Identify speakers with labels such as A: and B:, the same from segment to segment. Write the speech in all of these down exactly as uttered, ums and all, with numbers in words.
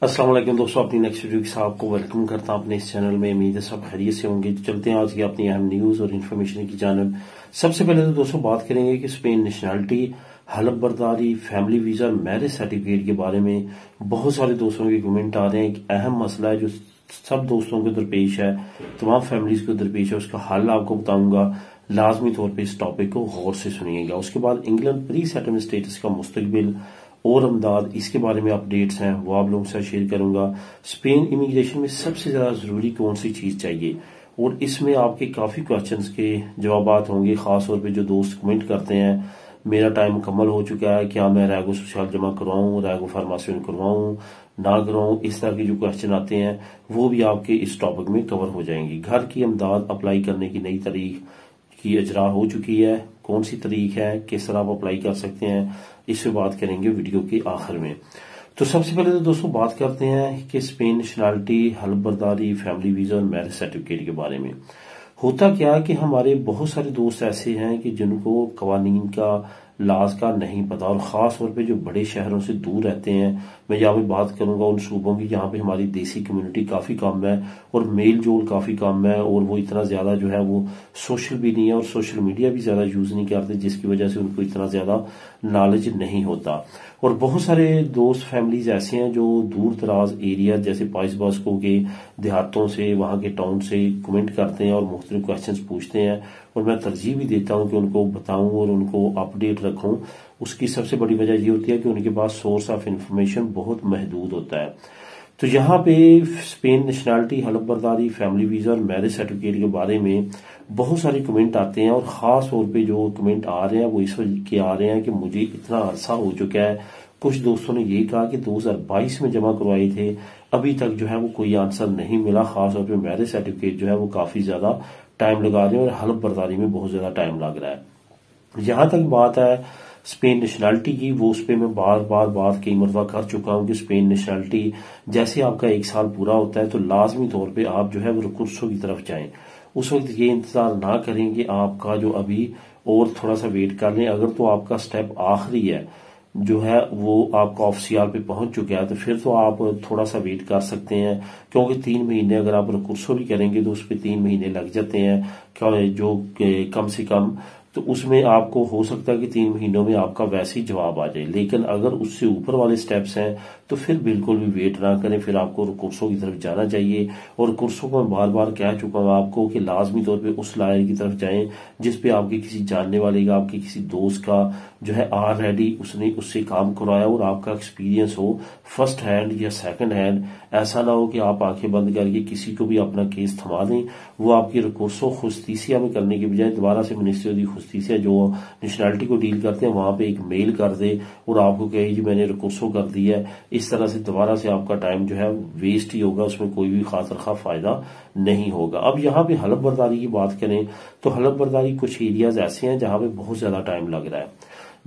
A: अस्सलाम वालेकुम दोस्तों, अपनी नेक्स्ट वीडियो के साथ आपको वेलकम करता हूं अपने इस चैनल में। उम्मीद है सब खैरियत से होंगे। तो चलते हैं आज की अपनी अहम न्यूज और इन्फॉर्मेशन की जानब। सबसे पहले तो दोस्तों बात करेंगे कि स्पेन नेशनैलिटी, हलफ बर्दारी, फैमिली वीजा, मैरिज सर्टिफिकेट के बारे में बहुत सारे दोस्तों के कमेंट आ रहे हैं। एक अहम मसला है जो सब दोस्तों को दरपेश है, तमाम फैमिलीज को दरपेश है। उसका हल आपको बताऊंगा। लाजमी तौर पर इस टॉपिक को गौर से सुनिएगा। उसके बाद इंग्लैंड प्री सेटलमेंट स्टेटस का मुस्तकबिल और अमदाद, इसके बारे में अपडेट्स हैं वो आप लोगों से शेयर करूंगा। स्पेन इमिग्रेशन में सबसे ज्यादा जरूरी कौन सी चीज चाहिए, और इसमें आपके काफी क्वेश्चंस के जवाब होंगे। खास तौर पे जो दोस्त कमेंट करते हैं मेरा टाइम मुकम्मल हो चुका है, क्या मैं रैगो सोशल जमा करवाऊं, रैगो फार्मासी करवाऊं ना करवाऊं, इस तरह के जो क्वेश्चन आते हैं वो भी आपके इस टॉपिक में कवर हो जाएंगे। घर की अमदाद अप्लाई करने की नई तारीख की इजरा हो चुकी है, कौन सी तारीख है, किस तरह आप अप्लाई कर सकते हैं, इस पे बात करेंगे वीडियो के आखिर में। तो सबसे पहले तो दोस्तों बात करते हैं कि स्पेन नेशनैलिटी, हलफ बर्दारी, फैमिली वीजा और मैरिज सर्टिफिकेट के बारे में। होता क्या है कि हमारे बहुत सारे दोस्त ऐसे हैं कि जिनको कवानीन का, लाज का नहीं पता, और खास तौर पे जो बड़े शहरों से दूर रहते हैं। मैं यहाँ पे बात करूंगा उन सूबों की जहाँ पे हमारी देसी कम्युनिटी काफी कम है और मेल जोल काफी कम है, और वो इतना ज्यादा जो है वो सोशल भी नहीं है और सोशल मीडिया भी ज्यादा यूज नहीं करते, जिसकी वजह से उनको इतना ज्यादा नॉलेज नहीं होता। और बहुत सारे दोस्त फैमिलीज ऐसे हैं जो दूर दराज एरिया जैसे पाइस बास्को के देहातों से, वहां के टाउन से कमेंट करते हैं और मुख्तलिफ क्वेश्चंस पूछते हैं, और मैं तरजीह भी देता हूं कि उनको बताऊं और उनको अपडेट रखूं। उसकी सबसे बड़ी वजह ये होती है कि उनके पास सोर्स ऑफ इंफॉर्मेशन बहुत महदूद होता है। तो यहाँ पे स्पेन नेशनैलिटी, हलफ बर्दारी, फैमिली वीजा और मैरिज सर्टिफिकेट के बारे में बहुत सारे कमेंट आते हैं, और खास तौर पे जो कमेंट आ रहे हैं वो इस वजह के आ रहे हैं कि मुझे इतना अरसा हो चुका है। कुछ दोस्तों ने ये कहा कि दो हज़ार बाईस में जमा करवाए थे, अभी तक जो है वो कोई आंसर नहीं मिला। खास तौर पे मैरिज सर्टिफिकेट जो है वो काफी ज्यादा टाइम लगा रहे हैं और हलफ बर्दारी में बहुत ज्यादा टाइम लग रहा है। जहां तक बात है स्पेन नेशनैलिटी की, वो उस पर मैं बार बार बात कई मरतबा कर चुका हूं कि स्पेन नेशनैलिटी जैसे आपका एक साल पूरा होता है तो लाजमी तौर पे आप जो है वो रिकुर्सों की तरफ जाएं। उस वक्त ये इंतजार ना करें कि आपका जो अभी और थोड़ा सा वेट कर लें। अगर तो आपका स्टेप आखिरी है जो है वो आपका ऑफसीआर पे पहुंच चुका है, तो फिर तो आप थोड़ा सा वेट कर सकते हैं, क्योंकि तीन महीने अगर आप रिकुर्सो भी करेंगे तो उस पर तीन महीने लग जाते हैं, क्या जो कम से कम। तो उसमें आपको हो सकता है कि तीन महीनों में आपका वैसे ही जवाब आ जाए। लेकिन अगर उससे ऊपर वाले स्टेप्स हैं तो फिर बिल्कुल भी वेट ना करें, फिर आपको रिकुर्सों की तरफ जाना चाहिए। और रिकुर्सों को मैं बार बार कह चुका हूं आपको कि लाजमी तौर पे उस लायर की तरफ जाएं जिसपे आपके किसी जानने वाले का, आपके किसी दोस्त का जो है ऑलरेडी उसने उससे काम करवाया और आपका एक्सपीरियंस हो फर्स्ट हैंड या सेकंड हैंड। ऐसा ना हो कि आप आंखें बंद करके किसी को भी अपना केस थमा दें, वो आपकी रिकुर्सों खुस्तीसिया में करने के बजाय दोबारा से मिनिस्ट्री दी खुस्तीसिया जो नेशनैलिटी को डील करते हैं वहां पे एक मेल कर दे और आपको कहे जी मैंने रिकुर्सो कर दिया है। इस तरह से दोबारा से आपका टाइम जो है वेस्ट ही होगा, उसमें कोई भी खास रखा फायदा नहीं होगा। अब यहाँ पे हलफ बर्दारी की बात करें तो हलफ बर्दारी कुछ एरियाज ऐसे हैं जहां पे बहुत ज्यादा टाइम लग रहा है,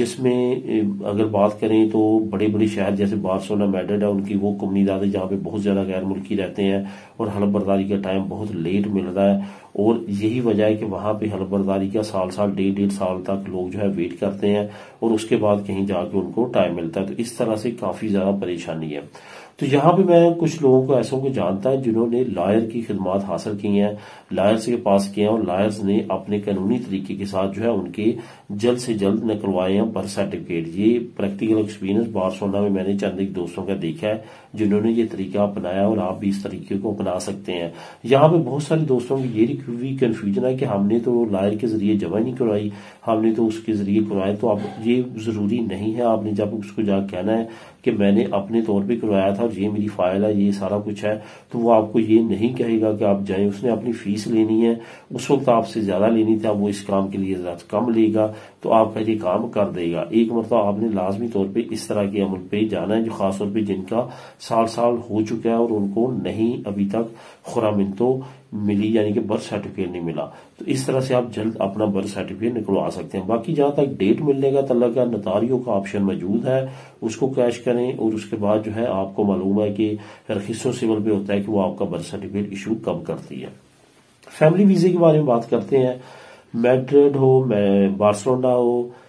A: जिसमें अगर बात करें तो बड़े बड़े शहर जैसे बार्सिलोना, मैड्रिड है, उनकी वो कम्युनिटी है जहाँ पे बहुत ज्यादा गैर मुल्की रहते हैं और हलफ बर्दारी का टाइम बहुत लेट मिल रहा है। और यही वजह है कि वहां पे हलफ बर्दारी का साल साल डेढ़ डेढ़ साल तक लोग जो है वेट करते हैं और उसके बाद कहीं जाके उनको टाइम मिलता है। तो इस तरह से काफी ज्यादा परेशानी है। तो यहाँ पे मैं कुछ लोगों को ऐसों को जानता है जिन्होंने लॉयर की खिदमात हासिल की हैं, लॉयर्स के पास किए हैं, और लॉयर्स ने अपने कानूनी तरीके के साथ जो है उनके जल्द से जल्द निकलवाए हैं बर्थ सर्टिफिकेट। ये प्रैक्टिकल एक्सपीरियंस बार्सिलोना में मैंने चंद एक दोस्तों का देखा है जिन्होंने ये तरीका अपनाया, और आप भी इस तरीके को अपना सकते हैं। यहाँ पे बहुत सारे दोस्तों की ये भी कंफ्यूजन है कि हमने तो लॉयर के जरिए जमा नहीं करवाई, हमने तो उसके जरिए करवाया। तो अब ये जरूरी नहीं है। आपने जब उसको जाकर कहना है कि मैंने अपने तौर पे करवाया था और ये मेरी फाइल है, ये सारा कुछ है, तो वो आपको ये नहीं कहेगा कि आप जाएं। उसने अपनी फीस लेनी है, उस वक्त आपसे ज्यादा लेनी थी, वो इस काम के लिए ज्यादा कम लेगा, तो आपका ये काम कर देगा। एक मतलब आपने लाजमी तौर पे इस तरह के अमल पे जाना है, जो खासतौर पे जिनका साल साल हो चुका है और उनको नहीं अभी तक खुरामिनतो मिली, यानी कि बर्थ सर्टिफिकेट नहीं मिला। तो इस तरह से आप जल्द अपना बर्थ सर्टिफिकेट निकलवा सकते हैं। बाकी जहां तक डेट मिलने का तल्लक है, नतारियों का ऑप्शन मौजूद है, उसको कैश करें और उसके बाद जो है आपको मालूम है कि रखिसो सिविल पे होता है कि वो आपका बर्थ सर्टिफिकेट इशू कब करती है। फैमिली वीजे के बारे में बात करते हैं। मैड्रिड हो, बार्सिलोना हो,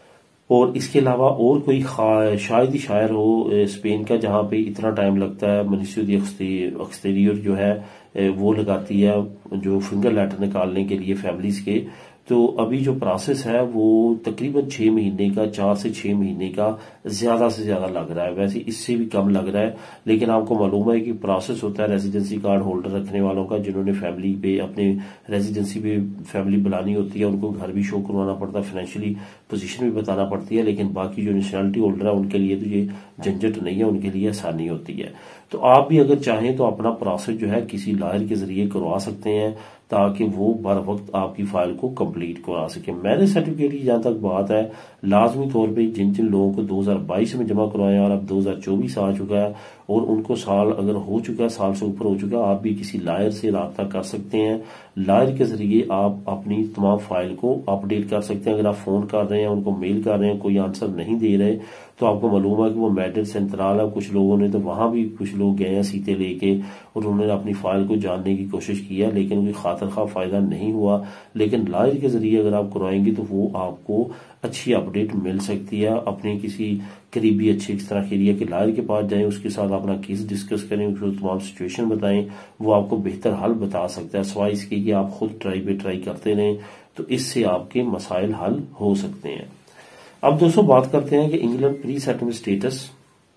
A: और इसके अलावा और कोई शायद ही शायर हो स्पेन का जहां पे इतना टाइम लगता है। मिनिस्ट्री एक्सटीरियर जो है वो लगाती है जो फिंगर लेटर निकालने के लिए फैमिलीज के। तो अभी जो प्रोसेस है वो तकरीबन छह महीने का, चार से छह महीने का ज्यादा से ज्यादा लग रहा है। वैसे इससे भी कम लग रहा है, लेकिन आपको मालूम है कि प्रोसेस होता है रेजिडेंसी कार्ड होल्डर रखने वालों का, जिन्होंने फैमिली पे अपने रेजिडेंसी पे फैमिली बुलानी होती है, उनको घर भी शो करवाना पड़ता है, फाइनेंशियली पोजीशन भी बताना पड़ती है। लेकिन बाकी जो नेशनलिटी होल्डर है उनके लिए तो ये झंझट नहीं है, उनके लिए आसानी होती है। तो आप भी अगर चाहें तो अपना प्रोसेस जो है किसी लॉयर के जरिए करवा सकते हैं, ताकि वो बर वक्त आपकी फाइल को कंप्लीट करा सके। मैरिज सर्टिफिकेट की जहां तक बात है, लाजमी तौर पे जिन जिन लोगों को दो हज़ार बाईस में जमा करवाया और अब दो हज़ार चौबीस आ चुका है और उनको साल अगर हो चुका है, साल से ऊपर हो चुका है, आप भी किसी लायर से राब्ता कर सकते हैं। लायर के जरिए आप अपनी तमाम फाइल को अपडेट कर सकते हैं। अगर आप फोन कर रहे हैं, उनको मेल कर रहे हैं, कोई आंसर नहीं दे रहे, तो आपको मालूम है कि वो मैटर सेंट्रल है। कुछ लोगों ने तो वहां भी कुछ लोग गए हैं सीते लेके और उन्होंने अपनी फाइल को जानने की कोशिश की है, लेकिन कोई खातर खा फायदा नहीं हुआ। लेकिन लायर के जरिए अगर आप करवाएंगे तो वो आपको अच्छी अपडेट मिल सकती है। अपने किसी करीबी अच्छे इस तरह एरिया के लायर के पास जाएं, उसके साथ अपना केस डिस्कस करें, उसको तमाम सिचुएशन बताएं, वो आपको बेहतर हल बता सकता है। सवाई इसके कि आप खुद ट्राई पे ट्राई करते रहें, तो इससे आपके मसाइल हल हो सकते हैं। अब दोस्तों बात करते हैं कि इंग्लैंड प्री सेटलमेंट स्टेटस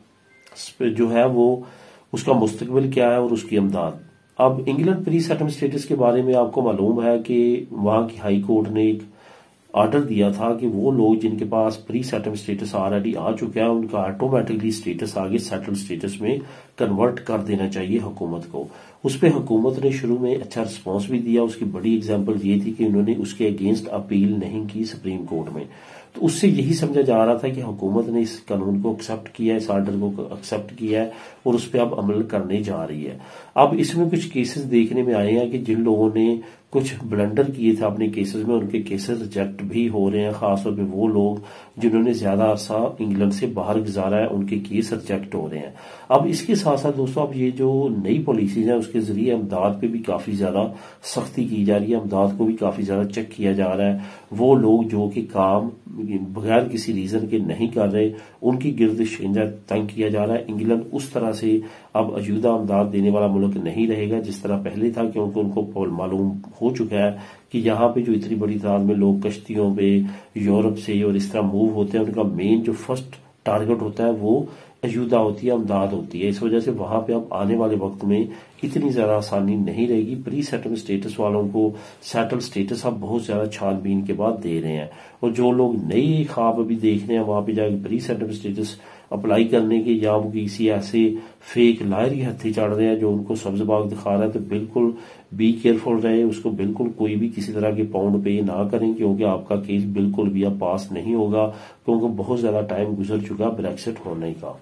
A: जो है वो उसका मुस्तकबिल क्या है और उसकी अमदाद। अब इंग्लैंड प्री सेटलमेंट स्टेटस के बारे में आपको मालूम है कि वहां की हाई कोर्ट ने एक ऑर्डर दिया था कि वो लोग जिनके पास प्री सेटलमेंट स्टेटस ऑलरेडी आ चुका है, उनका ऑटोमेटिकली स्टेटस आगे सेटल स्टेटस में कन्वर्ट कर देना चाहिए हुकूमत को। उस पर हुकूमत ने शुरू में अच्छा रिस्पॉन्स भी दिया। उसकी बड़ी एग्जांपल ये थी कि उन्होंने उसके अगेंस्ट अपील नहीं की सुप्रीम कोर्ट में। तो उससे यही समझा जा रहा था कि हुकूमत ने इस कानून को एक्सेप्ट किया है, इस ऑर्डर को एक्सेप्ट किया है और उस पर अब अमल करने जा रही है। अब इसमें कुछ केसेस देखने में आए हैं कि जिन लोगों ने कुछ ब्लंडर किए थे अपने केसेस में, उनके केसेस रिजेक्ट भी हो रहे हैं। खासतौर पे वो लोग जिन्होंने ज्यादा अरसा इंग्लैंड से बाहर गुजारा है, उनके केस रिजेक्ट हो रहे हैं। अब इसके साथ साथ दोस्तों अब ये जो नई पॉलिसीज है उसके जरिए अमदाद पे भी काफी ज्यादा सख्ती की जा रही है, अमदाद को भी काफी ज्यादा चेक किया जा रहा है। वो लोग जो कि काम बगैर किसी रीजन के नहीं कर रहे, उनकी गिरदिश तंग किया जा रहा है। इंग्लैंड उस तरह से अब अजूदा अमदाद देने वाला मुल्क नहीं रहेगा जिस तरह पहले था, क्योंकि उनको मालूम हो चुका है कि यहाँ पे जो इतनी बड़ी तादाद में लोग कश्तियों पे यूरोप से और इस तरह मूव होते हैं, उनका मेन जो फर्स्ट टारगेट होता है वो अजूदा होती है, अमदाद होती है। इस वजह से वहां पे अब आने वाले वक्त में इतनी ज्यादा आसानी नहीं रहेगी। प्री सेटलमेंट स्टेटस वालों को सेटल स्टेटस अब बहुत ज्यादा छानबीन के बाद दे रहे हैं, और जो लोग नई ख्वाब अभी देख रहे हैं वहां पे जाके प्री सेटलमेंट स्टेटस अप्लाई करने के, या वो किसी ऐसे फेक लायर के हत्थे चढ़ रहे हैं जो उनको सब्ज बाग दिखा रहा है, तो बिल्कुल बी केयरफुल रहे। उसको बिल्कुल कोई भी किसी तरह के पाउंड पे ना करें, क्योंकि आपका केस बिल्कुल भी अब पास नहीं होगा, क्योंकि बहुत ज्यादा टाइम गुजर चुका ब्रेक्सिट होने का।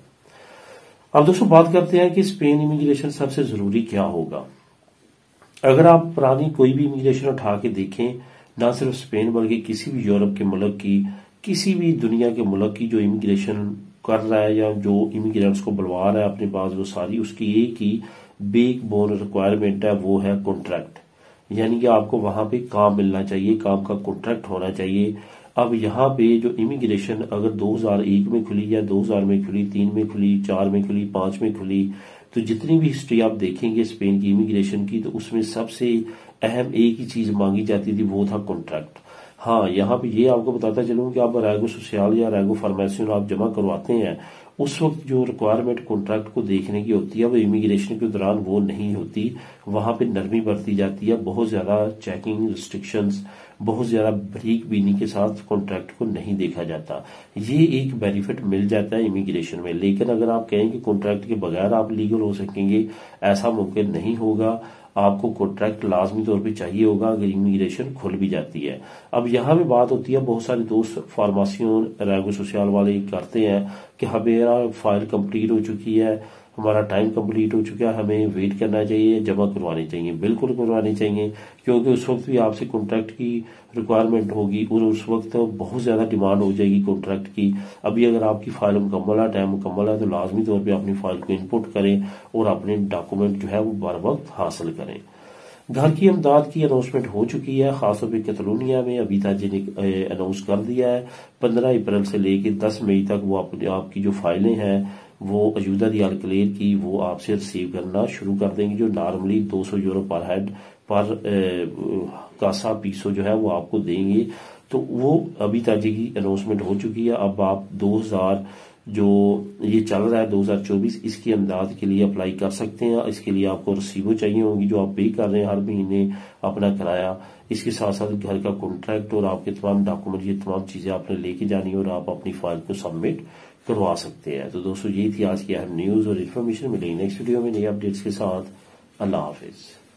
A: अब दोस्तों बात करते हैं कि स्पेन इमिग्रेशन सबसे जरूरी क्या होगा। अगर आप पुरानी कोई भी इमिग्रेशन उठा के देखें, ना सिर्फ स्पेन बल्कि किसी भी यूरोप के मुल्क की, किसी भी दुनिया के मुल्क की जो इमिग्रेशन कर रहा है या जो इमिग्रेंट्स को बुलवा रहा है अपने पास, वो सारी उसकी एक ही बेक बोन रिक्वायरमेंट है, वो है कॉन्ट्रैक्ट। यानी कि आपको वहां पे काम मिलना चाहिए, काम का कॉन्ट्रैक्ट होना चाहिए। अब यहाँ पे जो इमिग्रेशन अगर दो हज़ार एक में खुली या दो हज़ार में खुली, तीन में खुली, चार में खुली, पांच में खुली, तो जितनी भी हिस्ट्री आप देखेंगे स्पेन की इमिग्रेशन की, तो उसमें सबसे अहम एक ही चीज मांगी जाती थी, वो था कॉन्ट्रैक्ट। हाँ, यहाँ पे ये आपको बताता चलूं कि आप रैगो सोशल या रैगो फार्मेसियन आप जमा करवाते हैं, उस वक्त जो रिक्वायरमेंट कॉन्ट्रैक्ट को देखने की होती है वो इमिग्रेशन के दौरान वो नहीं होती। वहां पे नरमी बरती जाती है, बहुत ज्यादा चेकिंग रिस्ट्रिक्शंस, बहुत ज्यादा बारीक बीनी के साथ कॉन्ट्रैक्ट को नहीं देखा जाता। ये एक बेनिफिट मिल जाता है इमिग्रेशन में। लेकिन अगर आप कहें कि कॉन्ट्रैक्ट के बगैर आप लीगल हो सकेंगे, ऐसा मुमकिन नहीं होगा। आपको कॉन्ट्रैक्ट लाजमी तौर पे चाहिए होगा अगर इमिग्रेशन खुल भी जाती है। अब यहाँ भी बात होती है, बहुत सारे दोस्त फार्मेसियों रैगो सोशल वाले करते हैं कि हमारा फाइल कंप्लीट हो चुकी है, हमारा टाइम कंप्लीट हो चुका है, हमें वेट करना चाहिए, जमा करवानी चाहिए। बिल्कुल करवानी चाहिए, क्योंकि उस वक्त भी आपसे कॉन्ट्रैक्ट की रिक्वायरमेंट होगी और उस वक्त बहुत ज्यादा डिमांड हो जाएगी कॉन्ट्रैक्ट की। अभी अगर आपकी फाइल मुकम्मल है, टाइम मुकम्मल है, तो लाजमी तौर पर अपनी फाइल को इनपुट करें और अपने डॉक्यूमेंट जो है वो बर वक्त हासिल करें। घर की इमदाद की अनाउंसमेंट हो चुकी है, खासतौर पर कैटलोनिया में अभी ताजी ने अनाउंस कर दिया है पंद्रह अप्रैल से लेकर दस मई तक वो अपने आपकी जो फाइलें हैं वो अजूदा दी अलक्लेर की वो आपसे रिसीव करना शुरू कर देंगे, जो नॉर्मली दो सौ यूरो पर हेड पर कासा पीसो जो है वो आपको देंगे। तो वो अभी ताजी की अनाउंसमेंट हो चुकी है। अब आप दो हजार जो ये चल रहा है दो हजार चौबीस इसकी इमदाद के लिए अप्लाई कर सकते हैं। इसके लिए आपको रसीबो चाहिए होंगी जो आप पे कर रहे हैं हर महीने अपना किराया, इसके साथ साथ घर का कॉन्ट्रैक्ट और आपके तमाम डॉक्यूमेंट, ये तमाम चीजें आपने लेके जानी है और आप अपनी फाइल को सबमिट करवा सकते हैं। तो दोस्तों ये थी आज की अहम न्यूज और इन्फॉर्मेशन। मिलेगी नेक्स्ट वीडियो में नई अपडेट्स के साथ। अल्लाह हाफिज।